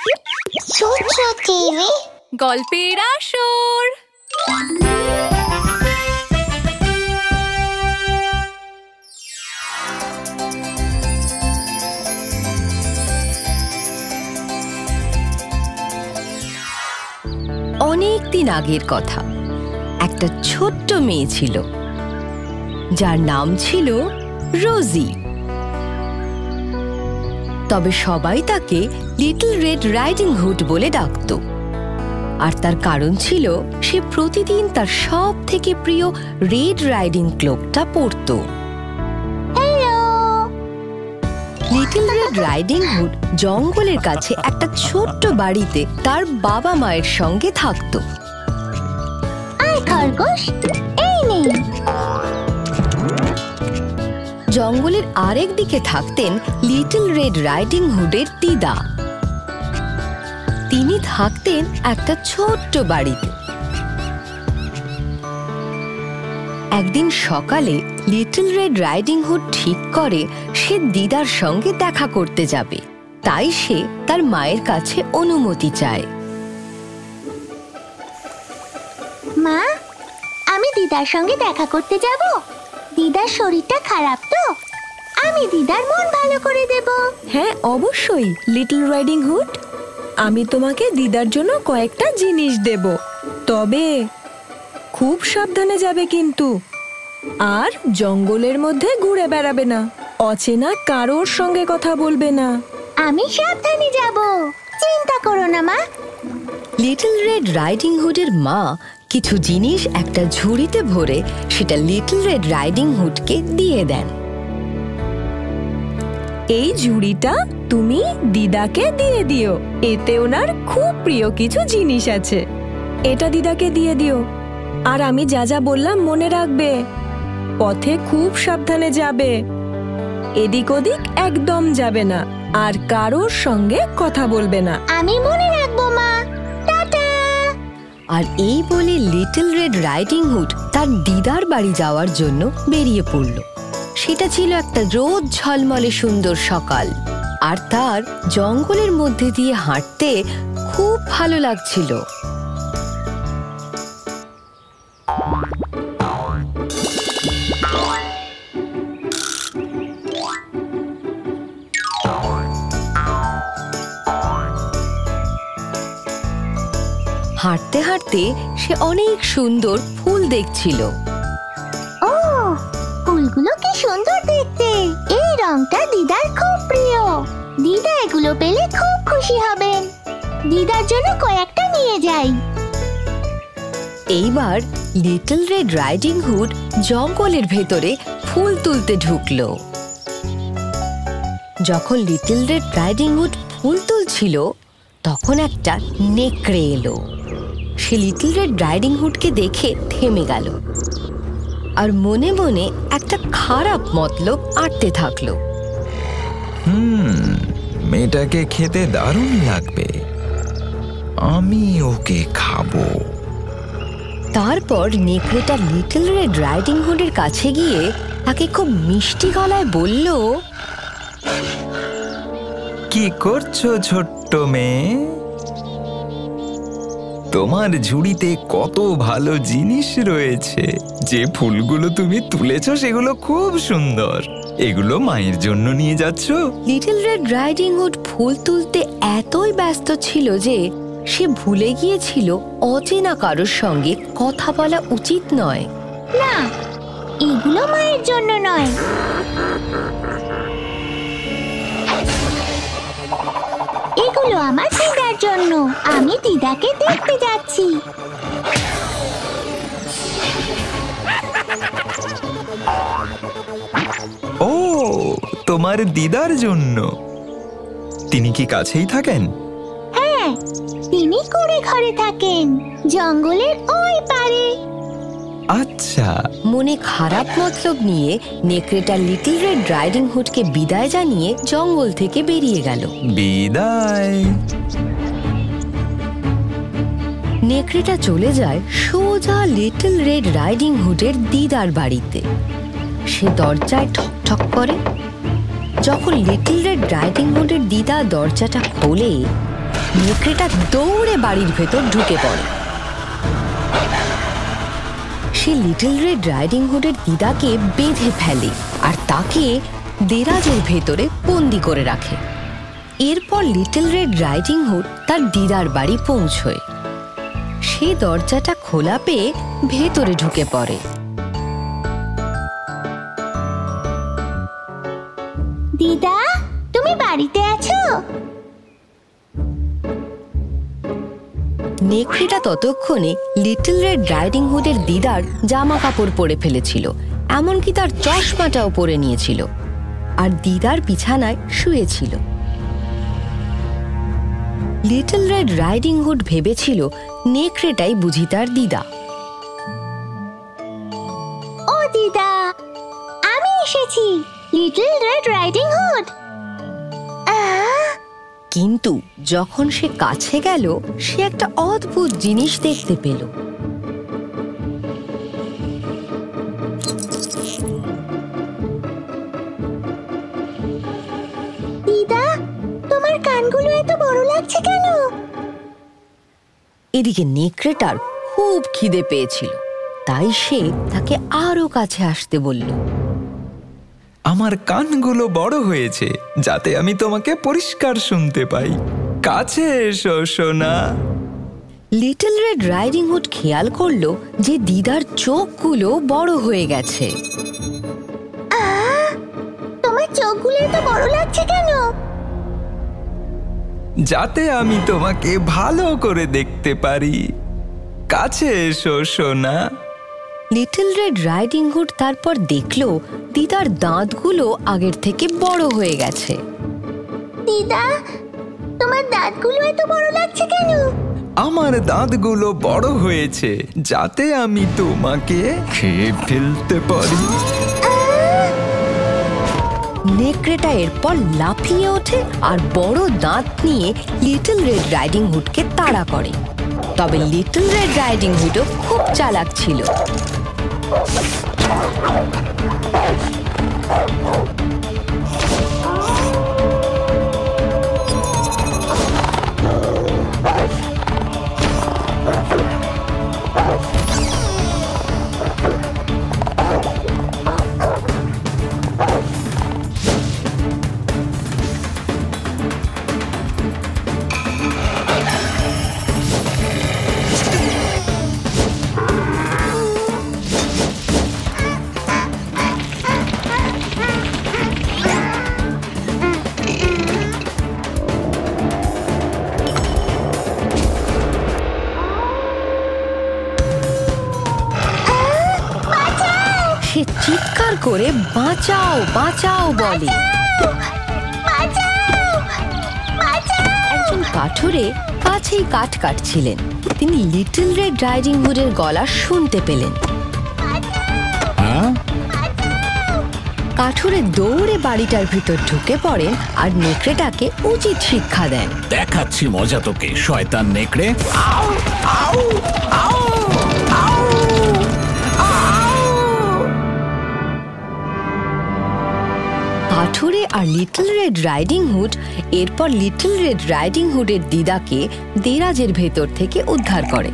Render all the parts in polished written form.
ছোট টিভি গল্পের আসর। অনেক দিন আগের কথা, একটা ছোট্ট মেয়ে ছিল যার নাম ছিল রোজি। তবে সবাই তাকে লিটল রেড রাইডিং হুড বলে ডাকত। আর তার কারণ ছিল সে প্রতিদিন তার সব থেকে প্রিয় রেড রাইডিং ক্লোকটা পরত। লিটল রেড রাইডিং হুড জঙ্গলের কাছে একটা ছোট্ট বাড়িতে তার বাবা মায়ের সঙ্গে থাকত। জঙ্গলের আরেক দিকে থাকতেন লিটল রেড রাইডিং হুডের দিদা। তিনি থাকতেন একটা ছোট্ট বাড়িতে। একদিন সকালে লিটল রেড রাইডিং হুড ঠিক করে সে দিদার সঙ্গে দেখা করতে যাবে। তাই সে তার মায়ের কাছে অনুমতি চায়। মা, আমি দিদার সঙ্গে দেখা করতে যাব। দিদার শরীরটা খারাপ তো, আমি দিদার মন ভালো করে দেব। হ্যাঁ, অবশ্যই লিটল রাইডিং হুড, আমি তোমাকে দিদার জন্য কয়েকটা জিনিস দেব। তবে খুব সাবধানে যাবে কিন্তু, আর জঙ্গলের মধ্যে ঘুরে বেড়াবে না, অচেনা কারোর সঙ্গে কথা বলবে না। আমি সাবধানে যাব, চিন্তা করো না মা। লিটল রেড রাইডিং হুডের মা কিছু জিনিস একটা ঝুড়িতে ভরে সেটা লিটল রেড রাইডিং হুডকে দিয়ে দেন। এই ঝুড়িটা তুমি দিদাকে দিয়ে দিও, এতে ওনার খুব প্রিয় কিছু জিনিস আছে। এটা দিদাকে দিয়ে দিও, আর আমি যা যা বললাম মনে রাখবে। পথে খুব সাবধানে যাবে, এদিক ওদিক একদম যাবে না, আর কারোর সঙ্গে কথা বলবে না। আমি মনে রাখবো মা, টাটা। আর এই বলে লিটল রেড রাইডিং হুড তার দিদার বাড়ি যাওয়ার জন্য বেরিয়ে পড়ল। সেটা ছিল একটা রোদ ঝলমলে সুন্দর সকাল, আর তার জঙ্গলের মধ্যে দিয়ে হাঁটতে খুব ভালো লাগছিল। হাঁটতে হাঁটতে সে অনেক সুন্দর ফুল দেখছিল। ও, ফুলগুলো কি সুন্দর দেখতে! এই রংটা দিদার খুব প্রিয়। দিদা এগুলো পেলে খুব খুশি হবেন। দিদার জন্য কয়েকটা নিয়ে যাই। এইবার লিটল রেড রাইডিং হুড জঙ্গলের ভেতরে ফুল তুলতে ঢুকলো। যখন লিটল রেড রাইডিং হুড ফুল তুলছিল তখন একটা নেকড়ে এলো। সে লিটল রেড রাইডিং হুডকে দেখে থেমে গেল, আর মনে মনে একটা খারাপ মতলব আঁটতে থাকলো। মেয়েটাকে খেতে দারুণ লাগবে, আমি ওকে খাবো। তারপর নেকড়েটা লিটল রেড রাইডিং হুডের কাছে গিয়ে তাকে খুব মিষ্টি গলায় বলল, কি করছো ছোট্ট মেয়ে? তোমার ঝুড়িতে কত ভালো জিনিস রয়েছে। যে ফুলগুলো তুমি তুলেছো সেগুলো খুব সুন্দর। এগুলো মায়ের জন্য নিয়ে যাচ্ছ? লিটল রেড রাইডিং হুড ফুল তুলতে এতই ব্যস্ত ছিল যে সে ভুলে গিয়েছিল অচেনা কারোর সঙ্গে কথা বলা উচিত নয়। না, এগুলো মায়ের জন্য নয়। এগুলো আমার দিদার জন্য। আমি দিদাকে দেখতে যাচ্ছি। ও, তোমার দিদার জন্য। তিনি কি কাছেই থাকেন? হ্যাঁ, তিনি কুড়ে ঘরে থাকেন, জঙ্গলের ওই পারে। আচ্ছা। মনে খারাপ মতলব নিয়ে নেকড়েটা লিটল রেড রাইডিং হুডকে বিদায় জানিয়ে জঙ্গল থেকে বেরিয়ে গেল। বিদায়। নেকড়েটা চলে যায় সোজা লিটল রেড রাইডিং হুডের দিদার বাড়িতে। সে দরজায় ঠক ঠক করে। যখন লিটল রেড রাইডিং হুডের দিদা দরজাটা খোলে, নেকড়েটা দৌড়ে বাড়ির ভেতর ঢুকে পড়ে। সে লিটল রেড রাইডিং হুডের দিদাকে বেঁধে ফেলে আর তাকে দেরাজের ভেতরে বন্দি করে রাখে। এরপর লিটল রেড রাইডিং হুড তার দিদার বাড়ি পৌঁছয়। সে দরজাটা খোলা পেয়ে ভেতরে ঢুকে পড়ে। দিদা, তুমি বাড়িতে আছো? নেকড়েটা ততক্ষণে লিটল রেড রাইডিং হুডের দিদার জামা কাপড় পরে ফেলেছিল, এমনকি তার চশমাটাও পরে নিয়েছিল, আর দিদার বিছানায় শুয়েছিল। লিটল রেড রাইডিং হুড ভেবেছিল নেকড়েটাই বুঝি তার দিদা। ও দিদা, আমি এসেছি, লিটল রেড রাইডিং হুড। কিন্তু যখন সে কাছে গেল, সে একটা অদ্ভুত জিনিস দেখতে পেল। দিদা, তোমার কানগুলো এত বড় লাগছে কেন? এদিকে নেকড়েটার খুব খিদে পেয়েছিল, তাই সে তাকে আরো কাছে আসতে বলল। আমার কানগুলো বড় হয়েছে যাতে আমি তোমাকে পরিষ্কার শুনতে পাই। কাছে এসো সোনা। লিটল রেড রাইডিং হুড খেয়াল করলো যে দিদার চোখগুলো বড় হয়ে গেছে। তোমার চোখগুলো এত বড় লাগছে কেন? যাতে আমি তোমাকে ভালো করে দেখতে পারি। কাছে এসো সোনা। লিটল রেড রাইডিং হুড তারপর দেখলো দিদার দাঁতগুলো আগের থেকে বড় হয়ে গেছে। দিদা, তোমার দাঁতগুলো এত বড় লাগছে কেন? আমার দাঁতগুলো বড় হয়েছে যাতে আমি তোমাকে খেয়ে ফেলতে পারি। নেকড়েটা এরপর লাফিয়ে ওঠে আর বড় দাঁত নিয়ে লিটল রেড রাইডিং হুডকে তাড়া করে। তবে লিটল রেড রাইডিং হুডও খুব চালাক ছিল। সে চিৎকার করে বাঁচাও বাঁচাও বলে। একজন কাঠুরে কাছেই কাঠ কাটছিলেন। তিনি লিটল রেড রাইডিং হুডের গলা শুনতে পেলেন। কাঠুরে দৌড়ে বাড়িটার ভিতর ঢুকে পড়েন আর নেকড়েটাকে উচিত শিক্ষা দেন। দেখাচ্ছি মজা তোকে, শয়তান নেকড়ে। কাঠুরে আর লিটল রেড রাইডিং হুড এরপর লিটল রেড রাইডিং হুডের দিদাকে দেরাজের ভেতর থেকে উদ্ধার করে।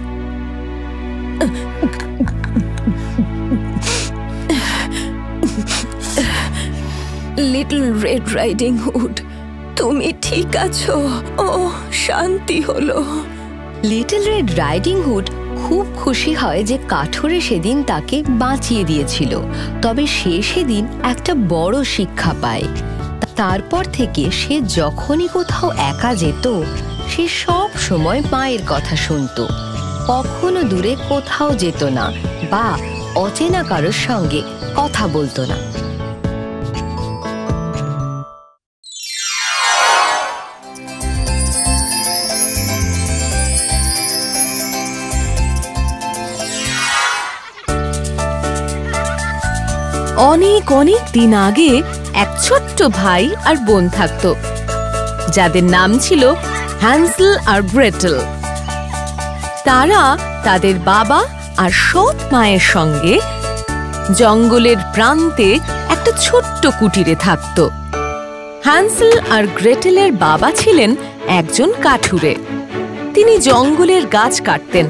লিটল রেড রাইডিং হুড, তুমি ঠিক আছো? ও, শান্তি হলো। লিটল রেড রাইডিং হুড খুব খুশি হয় যে কাঠুরে সেদিন তাকে বাঁচিয়ে দিয়েছিল। তবে সে সেদিন একটা বড় শিক্ষা পায়। তারপর থেকে সে যখনই কোথাও একা যেত, সে সব সময় মায়ের কথা শুনতো। কখনো দূরে কোথাও যেত না বা অচেনা কারোর সঙ্গে কথা বলতো না। অনেক অনেক দিন আগে এক ছোট্ট ভাই আর বোন থাকতো, যাদের নাম ছিল হ্যান্সেল আর গ্রেটেল। তারা তাদের বাবা আর সৎ মায়ের সঙ্গে জঙ্গলের প্রান্তে একটা ছোট্ট কুটিরে থাকত। হ্যান্সেল আর গ্রেটেলের বাবা ছিলেন একজন কাঠুরে। তিনি জঙ্গলের গাছ কাটতেন।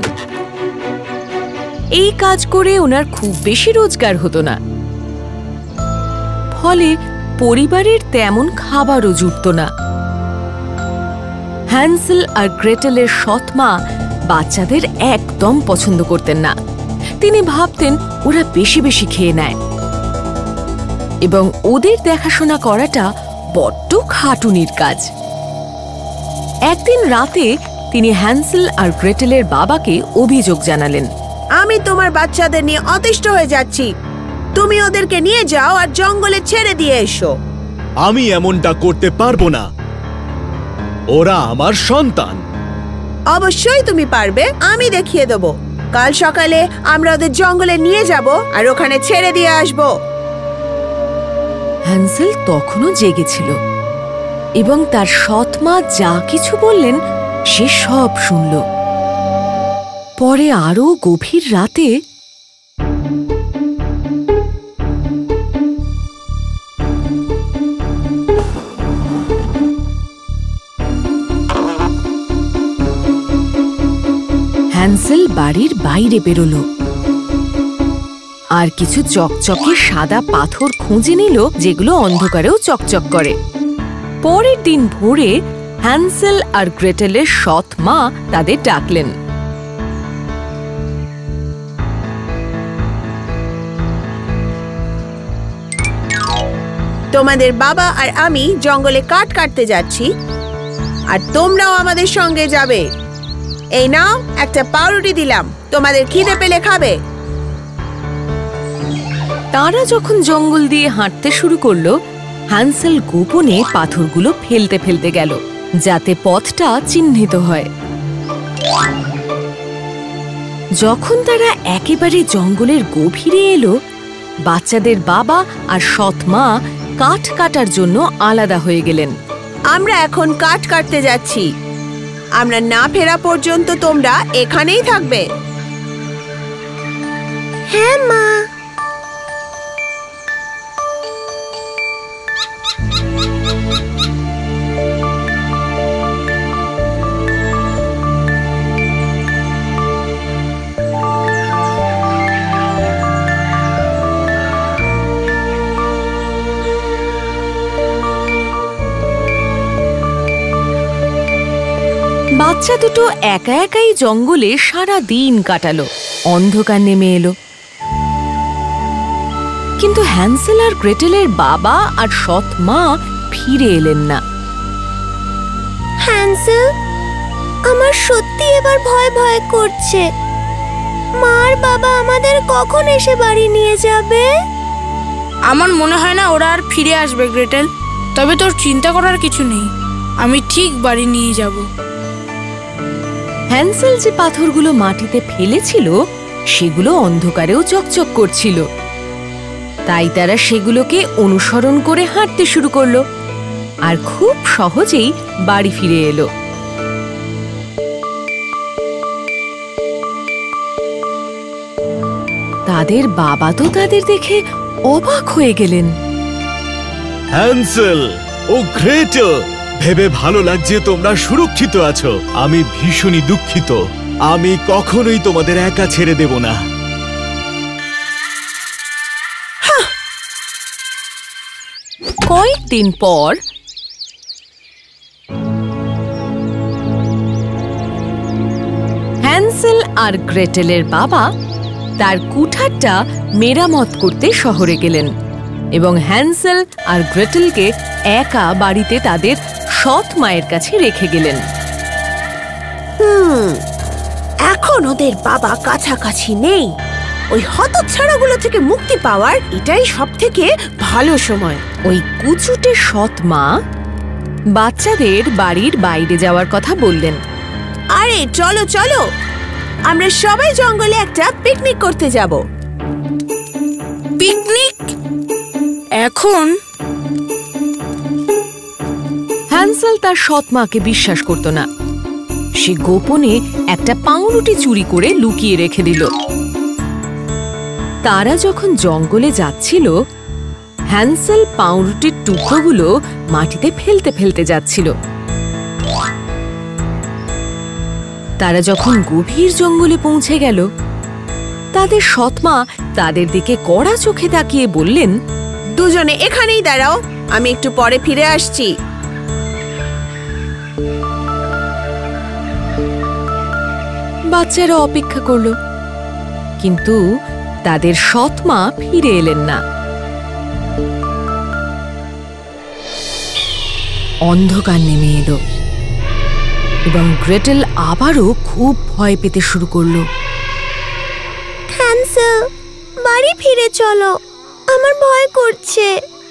এই কাজ করে ওনার খুব বেশি রোজগার হতো না, ফলে পরিবারের তেমন খাবারও জুটত না। হ্যান্সেল আর গ্রেটেলের সৎ মা বাচ্চাদের একদম পছন্দ করতেন না। তিনি ভাবতেন ওরা বেশি বেশি খেয়ে নেয় এবং ওদের দেখাশোনা করাটা বড্ড খাটুনির কাজ। একদিন রাতে তিনি হ্যান্সেল আর গ্রেটেলের বাবাকে অভিযোগ জানালেন। আমি তোমার বাচ্চাদের নিয়ে অতিষ্ঠ হয়ে যাচ্ছি। তুমি ওদেরকে নিয়ে যাও আর জঙ্গলে ছেড়ে দিয়ে এসো। আমি এমনটা করতে পারবো না, ওরা আমার সন্তান। অবশ্যই তুমি পারবে, আমি দেখিয়ে দেবো। কাল সকালে আমরা ওদের জঙ্গলে নিয়ে যাব আর ওখানে ছেড়ে দিয়ে আসবো। হ্যান্সেল তখনও জেগেছিল এবং তার সৎ মা যা কিছু বললেন সে সব শুনল। পরে আরো গভীর রাতে হ্যান্সেল বাড়ির বাইরে বেরোলো আর কিছু চকচকে সাদা পাথর খুঁজে নিল, যেগুলো অন্ধকারেও চকচক করে। পরের দিন ভোরে হ্যান্সেল আর গ্রেটেলের সৎ মা তাদের ডাকলেন। তোমাদের বাবা আর আমি জঙ্গলে কাঠ কাটতে যাচ্ছি, আর তোমরাও আমাদের সঙ্গে যাবে। এই নাও, একটা পাউরুটি দিলাম, তোমাদের খিদে পেলে খাবে। তারা যখন জঙ্গল দিয়ে হাঁটতে শুরু করলো, হ্যান্সেল গোপনে পাথরগুলো ফেলতে ফেলতে গেল যাতে পথটা চিহ্নিত হয়। যখন তারা একেবারে জঙ্গলের গভীরে এলো, বাচ্চাদের বাবা আর সৎ মা কাঠ কাটার জন্য আলাদা হয়ে গেলেন। আমরা এখন কাঠ কাটতে যাচ্ছি, আমরা না ফেরা পর্যন্ত তোমরা এখানেই থাকবে। হ্যাঁ মা। বাচ্চা দুটো একা একাই জঙ্গলে সারা দিন কাটালো। অন্ধকার নেমে এলো, কিন্তু হ্যান্সেল আর গ্রেটেলের বাবা আর সৎ মা ফিরে এলেন না। হ্যান্সেল, আমার সত্যি এবার ভয় ভয় করছে। মা আর বাবা আমাদের কখন এসে বাড়ি নিয়ে যাবে? আমার মনে হয় না ওরা আর ফিরে আসবে গ্রেটেল। তবে তোর চিন্তা করার কিছু নেই, আমি ঠিক বাড়ি নিয়ে যাব। হ্যান্সেল যে পাথরগুলো মাটিতে ফেলেছিল সেগুলো অন্ধকারেও চকচক করছিল, তাই তারা সেগুলোকে অনুসরণ করে হাঁটতে শুরু করলো আর খুব সহজেই বাড়ি ফিরে এলো। তাদের বাবা তো তাদের দেখে অবাক হয়ে গেলেন। হ্যান্সেল ও গ্রেটেল, ভেবে ভালো লাগছে তোমরা সুরক্ষিত আছো। আমি ভীষণই দুঃখিত, আমি কখনোই তোমাদের একা ছেড়ে দেব না। কয়েকদিন পর হ্যান্সেল আর গ্রেটেলের বাবা তার কুঠারটা মেরামত করতে শহরে গেলেন এবং হ্যান্সেল আর গ্রেটেলকে একা বাড়িতে তাদের সৎ মায়ের কাছে রেখে গেলেন। এখন ওদের বাবা কাছাকাছি নেই, ওই হতচ্ছাড়াগুলো থেকে মুক্তি পাওয়ার এটাই সবথেকে ভালো সময়। ওই কুচুটে সৎ মা বাচ্চাদের বাড়ির বাইরে যাওয়ার কথা বললেন। আরে চলো চলো, আমরা সবাই জঙ্গলে একটা পিকনিক করতে যাব। পিকনিক? এখন? হ্যান্সেল তার সৎ মাকে বিশ্বাস করত না। সে গোপনে একটা পাউরুটি চুরি করে লুকিয়ে রেখে দিল। তারা যখন জঙ্গলে যাচ্ছিল, হ্যান্সেল পাউরুটির টুকরোগুলো মাটিতে ফেলতে ফেলতে যাচ্ছিল। তারা যখন গভীর জঙ্গলে পৌঁছে গেল, তাদের সৎমা তাদের দিকে কড়া চোখে তাকিয়ে বললেন, দুজনে এখানেই দাঁড়াও, আমি একটু পরে ফিরে আসছি। বাচ্চারা অপেক্ষা করল, কিন্তু তাদের সৎমা ফিরে এলেন না। অন্ধকার নেমে এলো এবং গ্রেটেল আবারও খুব ভয় পেতে শুরু করলো। হ্যান্সেল, বাড়ি ফিরে চলো, আমার ভয় করছে।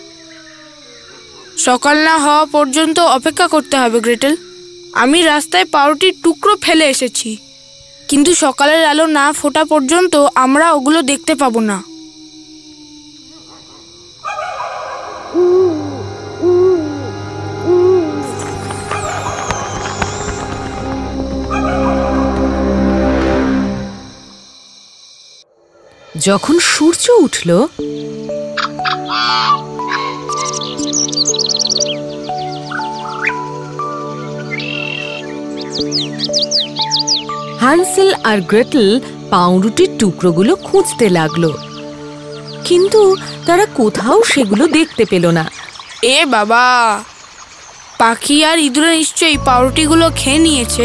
সকাল না হওয়া পর্যন্ত অপেক্ষা করতে হবে গ্রেটেল। আমি রাস্তায় পাউরুটির টুকরো ফেলে এসেছি, কিন্তু সকালের আলো না ফোটা পর্যন্ত আমরা ওগুলো দেখতে পাবো না। যখন সূর্য উঠল, হ্যান্সেল আর গ্রেটেল পাউরুটির টুকরোগুলো খুঁজতে লাগলো, কিন্তু তারা কোথাও সেগুলো দেখতে পেল না। এ বাবা, পাখি আর ইঁদুরে নিশ্চয়ই পাউরুটিগুলো খেয়ে নিয়েছে।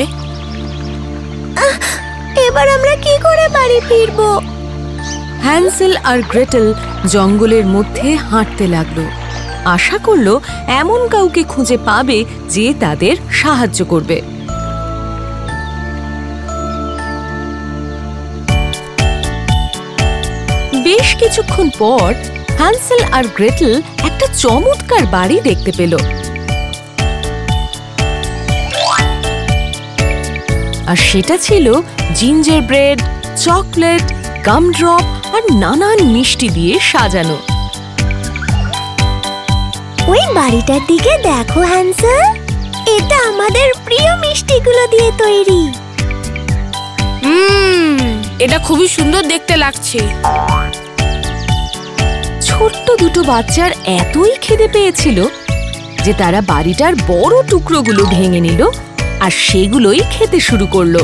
এবার আমরা কি করে বাড়ি ফিরবো? হ্যান্সেল আর গ্রেটেল জঙ্গলের মধ্যে হাঁটতে লাগলো, আশা করলো এমন কাউকে খুঁজে পাবে যে তাদের সাহায্য করবে। বেশ কিছুক্ষণ পর হ্যান্সেল আর গ্রেটেল একটা চমৎকার বাড়ি দেখতে পেল। আর সেটা ছিল জিঞ্জার ব্রেড, চকলেট, গামড্রপ আর নানান মিষ্টি দিয়ে সাজানো। ওই বাড়িটার দিকে দেখো হ্যান্সেল, এটা আমাদের প্রিয় মিষ্টিগুলো দিয়ে তৈরি। এটা খুবই সুন্দর দেখতে লাগছে। ছোট্ট দুটো বাচ্চার এতই খিদে পেয়েছিল যে তারা বাড়িটার বড় টুকরোগুলো ভেঙে নিল আর সেগুলোই খেতে শুরু করলো।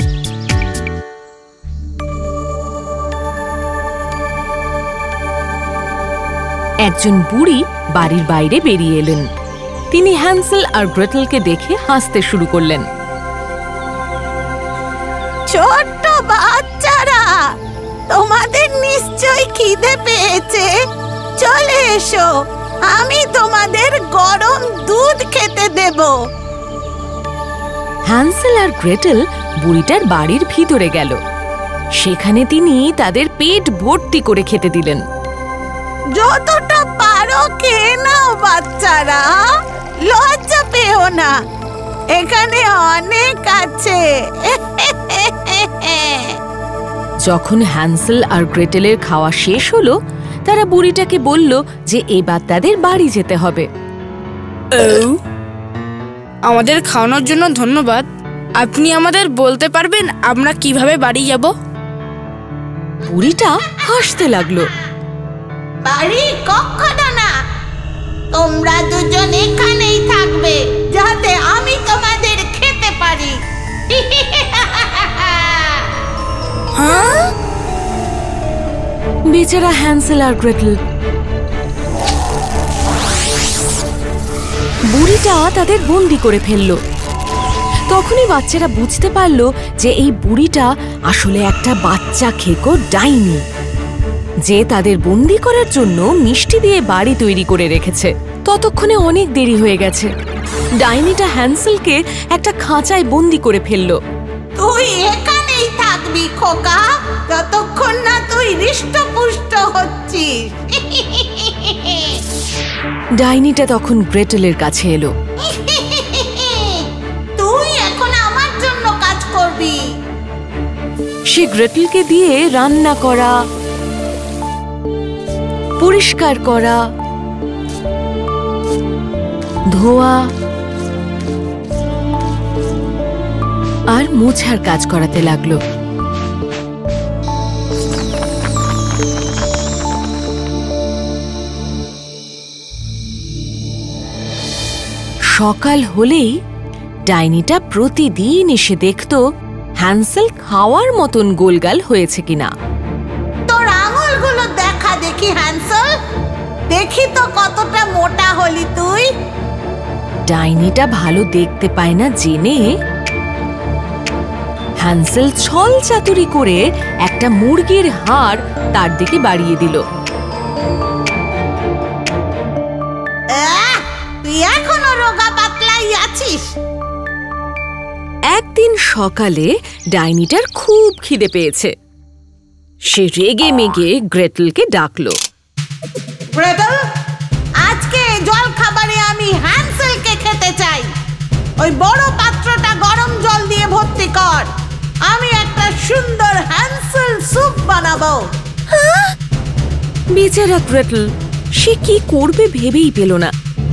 একজন বুড়ি বাড়ির বাইরে বেরিয়ে এলেন। তিনি হ্যান্সেল আর গ্রেটেলকে দেখে হাসতে শুরু করলেন। ছোট্ট বাচ্চারা, তোমাদের নিশ্চয়ই খিদে পেয়েছে, চলে এসো, আমি তোমাদের গরম দুধ খেতে দেব। হ্যান্সেল আর গ্রেটেল বুড়িটার বাড়ির ভিতরে গেল। সেখানে তিনি তাদের পেট ভর্তি করে খেতে দিলেন। যতটা পারো খেয়ে নাও বাচ্চারা, লজ্জা পেও না, এখানে অনেক আছে। যখন হ্যান্সেল আর গ্রেটেলের খাওয়া শেষ হলো, তারা বুড়িটাকে বলল যে এবার তাদের বাড়ি যেতে হবে। আমাদের খাওয়ানোর জন্য ধন্যবাদ। আপনি আমাদের বলতে পারবেন আমরা কিভাবে বাড়ি যাব? বুড়িটা হাসতে লাগলো। বাড়ি কখনো না, তোমরা দুজন এখানেই থাকবে যাতে আমি তোমাদের খেতে পারি। বেচারা হ্যান্সেল আর গ্রেটেল। বুড়িটা তাদের বন্দি করে ফেলল। তখনই বাচ্চারা বুঝতে পারল যে এই বুড়িটা আসলে একটা বাচ্চা খেকো ডাইনি, যে তাদের বন্দি করার জন্য মিষ্টি দিয়ে বাড়ি তৈরি করে রেখেছে। ততক্ষণে অনেক দেরি হয়ে গেছে। ডাইনিটা হ্যান্সেলকে একটা খাঁচায় বন্দি করে ফেলল। তুই এখানেই থাকবি খোকা, যতক্ষণ না তুই হৃষ্টপুষ্ট হচ্ছিস। ডাইনিটা তখন গ্রেটেলের কাছে এলো। তুই এখন আমার জন্য কাজ করবি। সে গ্রেটেলকে দিয়ে রান্না করা, পরিষ্কার করা, ধোয়া আর মোছার কাজ করাতে লাগলো। সকাল হলেই ডাইনিটা প্রতিদিন এসে দেখত হ্যান্সেল খাওয়ার মতন গোলগাল হয়েছে কিনা। তোর আঙুলগুলো দেখা দেখি হ্যান্সেল, দেখি তো কতটা মোটা হলি তুই। ডাইনিটা ভালো দেখতে পায় না জেনে হ্যান্সেল ছল চাতুরি করে একটা মুরগির হাড় তার দিকে বাড়িয়ে দিল। তুই এখনো রোগা পাতলাই আছিস। একদিন সকালে ডাইনিটার খুব খিদে পেয়েছে। সে রেগে মেগে গ্রেটেলকে ডাকলো। গ্রেটেল, আজকে জল খাবারে আমি হ্যান্সেলকে খেতে চাই। ওই বড় পাত্রটা গরম জল দিয়ে ভর্তি কর, আমি একটা সুন্দর হ্যান্সেল স্যুপ বানাবো। বেচারা গ্রেটেল, সে কি করবে ভেবেই পেল না।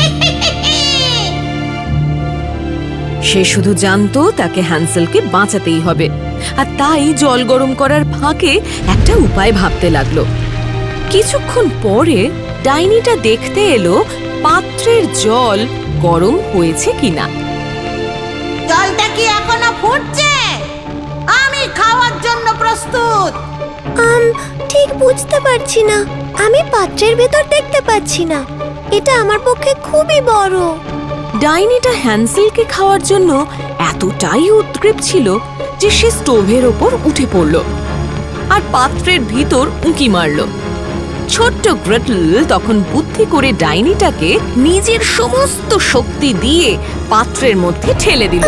সে শুধু জানতো তাকে হ্যান্সেলকে বাঁচাতেই হবে, আর তাই জল গরম করার ফাঁকে একটা উপায় ভাবতে লাগলো। কিছুক্ষণ পরে ডাইনিটা দেখতে এলো পাত্রের জল গরম হয়েছে কিনা। জলটা কি এখনো ফুটছে? আমি খাওয়ার জন্য প্রস্তুত। ঠিক বুঝতে পারছি না, আমি পাত্রের ভেতর দেখতে পাচ্ছি না। এটা আমার পক্ষে খুবই বড়। ডাইনিটা হ্যান্সেলকে খাওয়ার জন্য এতটাই উদ্গ্রীব ছিল যে সে স্টোভের ওপর উঠে পড়ল আর পাত্রের ভিতর উঁকি মারল। ছোট্ট গ্রেটেল তখন বুদ্ধি করে ডাইনিটাকে নিজের সমস্ত শক্তি দিয়ে পাত্রের মধ্যে ঠেলে দিল।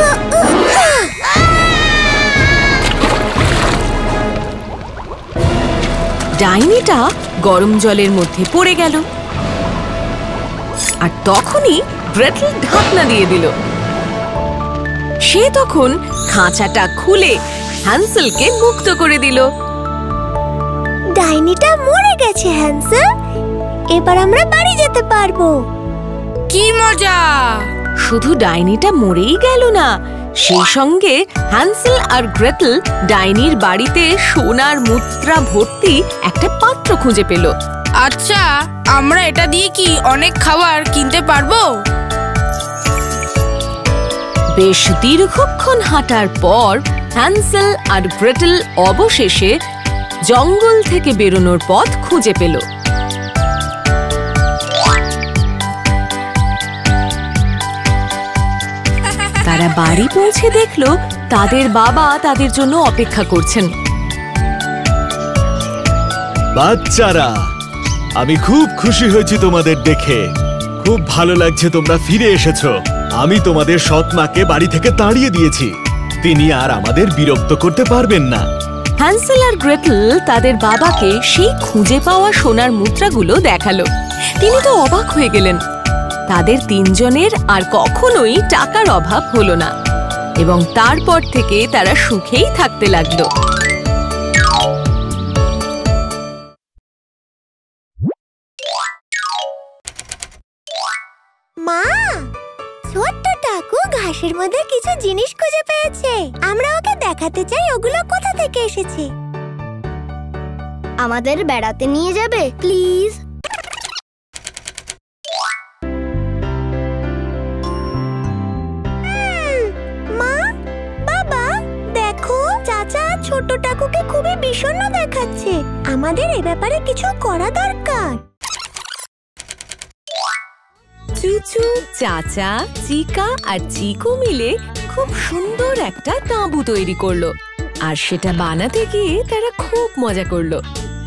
ডাইনিটা গরম জলের মধ্যে পড়ে গেল, আর তখনই গ্রেটেল ঢাকনা দিয়ে দিল। সে তখন খাঁচাটা খুলে হ্যান্সেলকে মুক্ত করে দিল। ডাইনিটা মরে গেছে হ্যান্সেল, এবার আমরা বাড়ি যেতে পারবো। কি মজা! শুধু ডাইনিটা মরেই গেল না, সেই সঙ্গে হ্যান্সেল আর গ্রেটেল ডাইনির বাড়িতে সোনার মুদ্রা ভর্তি একটা পাত্র খুঁজে পেল। আচ্ছা, আমরা এটা দিয়ে কি অনেক খাবার কিনতে পারবো? বেশ দীর্ঘক্ষণ হাঁটার পর হ্যান্সেল আর গ্রেটেল অবশেষে জঙ্গল থেকে বেরোনোর পথ খুঁজে পেল। তারা বাড়ি পৌঁছে দেখলো তাদের বাবা তাদের জন্য অপেক্ষা করছেন। বাচ্চারা, আমি খুব খুশি হয়েছি তোমাদের দেখে। খুব ভালো লাগছে তোমরা ফিরে এসেছো। আমি তোমাদের সৎ মাকে বাড়ি থেকে তাড়িয়ে দিয়েছি, তিনি আর আমাদের বিরক্ত করতে পারবেন না। হ্যান্সেল আর গ্রেটেল তাদের বাবাকে সেই খুঁজে পাওয়া সোনার মুদ্রাগুলো দেখালো। তিনি তো অবাক হয়ে গেলেন। তাদের তিনজনের আর কখনোই টাকার অভাব হলো না, এবং তারপর থেকে তারা সুখেই থাকতে লাগলো। মা, ছোট্ট টাকু ঘাসের মধ্যে কিছু জিনিস খুঁজে পেয়েছে। আমরা ওকে দেখাতে চাই ওগুলো কোথা থেকে এসেছে। আমাদের বেড়াতে নিয়ে যাবে প্লিজ? মা, বাবা, দেখো চাচা ছোট্ট টাকুকে খুবই বিষণ্ণ দেখাচ্ছে। আমাদের এ ব্যাপারে কিছু করা দরকার। চুচু, চাচা, চিকা আর চিকু মিলে খুব সুন্দর একটা তাঁবু তৈরি করলো, আর সেটা বানাতে গিয়ে তারা খুব মজা করলো।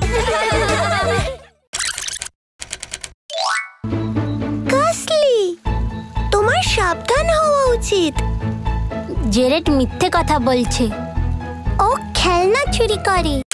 কাসলি, তোমার সাবধান হওয়া উচিত। জেরেট মিথ্যে কথা বলছে। ও খেলনা চুরি করে।